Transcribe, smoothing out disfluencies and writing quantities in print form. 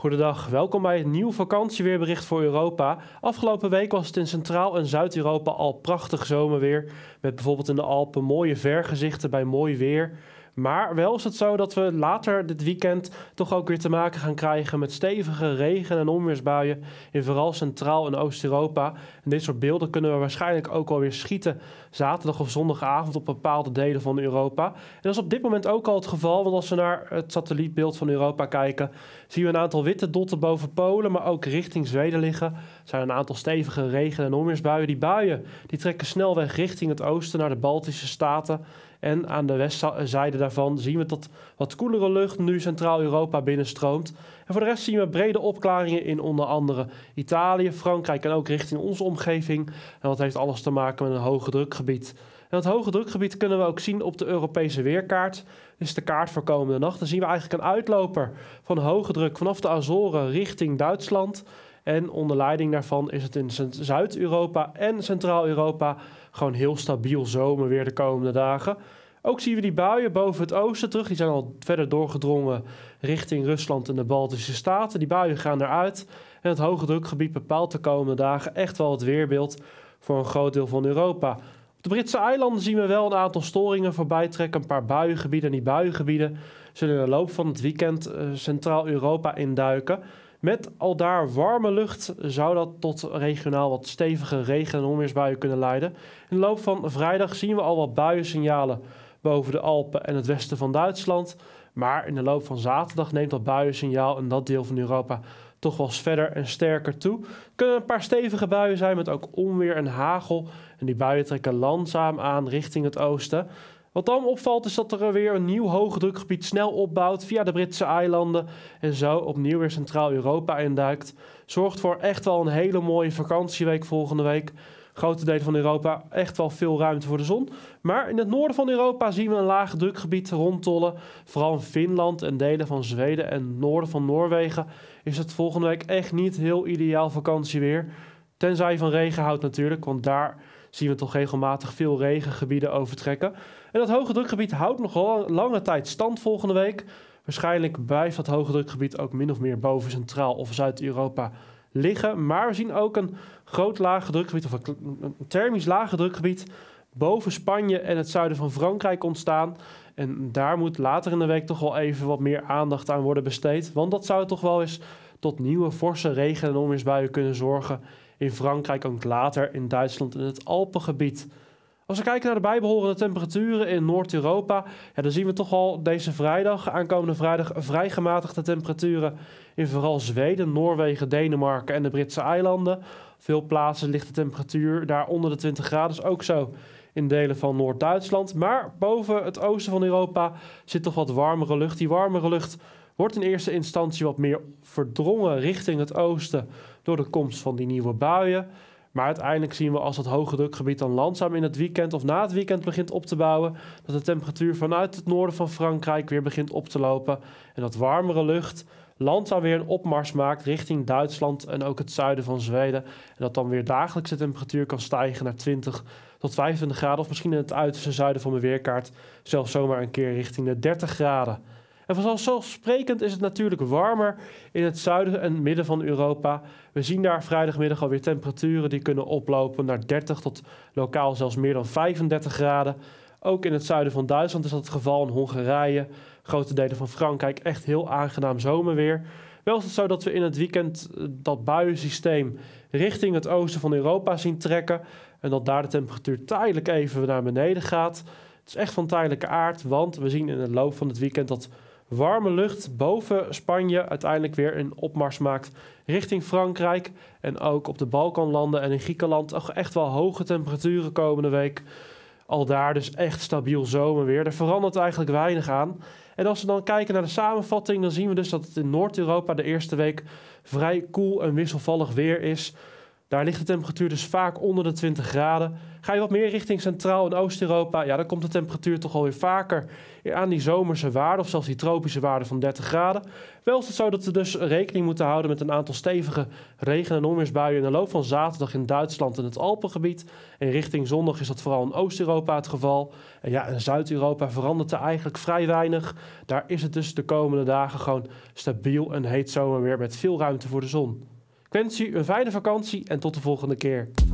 Goedendag, welkom bij het nieuw vakantieweerbericht voor Europa. Afgelopen week was het in Centraal- en Zuid-Europa al prachtig zomerweer. Met bijvoorbeeld in de Alpen mooie vergezichten bij mooi weer. Maar wel is het zo dat we later dit weekend toch ook weer te maken gaan krijgen met stevige regen- en onweersbuien in vooral Centraal- en Oost-Europa. En dit soort beelden kunnen we waarschijnlijk ook alweer schieten zaterdag of zondagavond op bepaalde delen van Europa. En dat is op dit moment ook al het geval, want als we naar het satellietbeeld van Europa kijken, zien we een aantal witte dotten boven Polen, maar ook richting Zweden liggen. Er zijn een aantal stevige regen- en onweersbuien. Die buien die trekken snelweg richting het oosten naar de Baltische staten. En aan de westzijde daarvan zien we dat wat koelere lucht nu Centraal-Europa binnenstroomt. En voor de rest zien we brede opklaringen in onder andere Italië, Frankrijk en ook richting onze omgeving. En dat heeft alles te maken met een hoge drukgebied. En dat hoge drukgebied kunnen we ook zien op de Europese weerkaart. Dit is de kaart voor komende nacht. Dan zien we eigenlijk een uitloper van hoge druk vanaf de Azoren richting Duitsland. En onder leiding daarvan is het in Zuid-Europa en Centraal-Europa gewoon heel stabiel zomerweer de komende dagen. Ook zien we die buien boven het oosten terug. Die zijn al verder doorgedrongen richting Rusland en de Baltische Staten. Die buien gaan eruit. En het hoge drukgebied bepaalt de komende dagen echt wel het weerbeeld voor een groot deel van Europa. Op de Britse eilanden zien we wel een aantal storingen voorbij trekken. Een paar buiengebieden. En die buiengebieden zullen in de loop van het weekend Centraal-Europa induiken. Met aldaar warme lucht zou dat tot regionaal wat stevige regen- en onweersbuien kunnen leiden. In de loop van vrijdag zien we al wat buiensignalen boven de Alpen en het westen van Duitsland. Maar in de loop van zaterdag neemt dat buiensignaal in dat deel van Europa toch wel eens verder en sterker toe. Er kunnen een paar stevige buien zijn met ook onweer en hagel. En die buien trekken langzaam aan richting het oosten. Wat dan opvalt is dat er weer een nieuw hoogdrukgebied snel opbouwt via de Britse eilanden en zo opnieuw weer Centraal-Europa induikt. Zorgt voor echt wel een hele mooie vakantieweek volgende week. Grote delen van Europa echt wel veel ruimte voor de zon. Maar in het noorden van Europa zien we een laag drukgebied rondtollen. Vooral in Finland en delen van Zweden en noorden van Noorwegen is het volgende week echt niet heel ideaal vakantieweer. Tenzij je van regen houdt natuurlijk, want daar zien we toch regelmatig veel regengebieden overtrekken. En dat hoge drukgebied houdt nog wel lange tijd stand volgende week. Waarschijnlijk blijft dat hoge drukgebied ook min of meer boven Centraal- of Zuid-Europa liggen. Maar we zien ook een groot lage drukgebied, of een thermisch lage drukgebied boven Spanje en het zuiden van Frankrijk ontstaan. En daar moet later in de week toch wel even wat meer aandacht aan worden besteed. Want dat zou toch wel eens tot nieuwe forse regen- en onweersbuien kunnen zorgen in Frankrijk, ook later in Duitsland en het Alpengebied. Als we kijken naar de bijbehorende temperaturen in Noord-Europa, ja, dan zien we toch al deze vrijdag, aankomende vrijdag, vrij gematigde temperaturen in vooral Zweden, Noorwegen, Denemarken en de Britse eilanden. Op veel plaatsen ligt de temperatuur daar onder de 20 graden, is ook zo in delen van Noord-Duitsland. Maar boven het oosten van Europa zit toch wat warmere lucht. Die warmere lucht wordt in eerste instantie wat meer verdrongen richting het oosten door de komst van die nieuwe buien. Maar uiteindelijk zien we als dat hoge drukgebied dan langzaam in het weekend of na het weekend begint op te bouwen, dat de temperatuur vanuit het noorden van Frankrijk weer begint op te lopen. En dat warmere lucht langzaam weer een opmars maakt richting Duitsland en ook het zuiden van Zweden. En dat dan weer dagelijks de temperatuur kan stijgen naar 20 tot 25 graden. Of misschien in het uiterste zuiden van mijn weerkaart zelfs zomaar een keer richting de 30 graden. En vanzelfsprekend is het natuurlijk warmer in het zuiden en midden van Europa. We zien daar vrijdagmiddag alweer temperaturen die kunnen oplopen naar 30 tot lokaal zelfs meer dan 35 graden. Ook in het zuiden van Duitsland is dat het geval, in Hongarije, grote delen van Frankrijk, echt heel aangenaam zomerweer. Wel is het zo dat we in het weekend dat buiensysteem richting het oosten van Europa zien trekken en dat daar de temperatuur tijdelijk even naar beneden gaat. Het is echt van tijdelijke aard, want we zien in de loop van het weekend dat warme lucht boven Spanje uiteindelijk weer een opmars maakt richting Frankrijk. En ook op de Balkanlanden en in Griekenland echt wel hoge temperaturen komende week. Aldaar dus echt stabiel zomerweer. Er verandert eigenlijk weinig aan. En als we dan kijken naar de samenvatting, dan zien we dus dat het in Noord-Europa de eerste week vrij koel en wisselvallig weer is. Daar ligt de temperatuur dus vaak onder de 20 graden. Ga je wat meer richting Centraal- en Oost-Europa, ja, dan komt de temperatuur toch alweer vaker aan die zomerse waarden, of zelfs die tropische waarden van 30 graden. Wel is het zo dat we dus rekening moeten houden met een aantal stevige regen- en onweersbuien in de loop van zaterdag in Duitsland en het Alpengebied. En richting zondag is dat vooral in Oost-Europa het geval. En ja, in Zuid-Europa verandert er eigenlijk vrij weinig. Daar is het dus de komende dagen gewoon stabiel en heet zomerweer met veel ruimte voor de zon. Ik wens u een fijne vakantie en tot de volgende keer.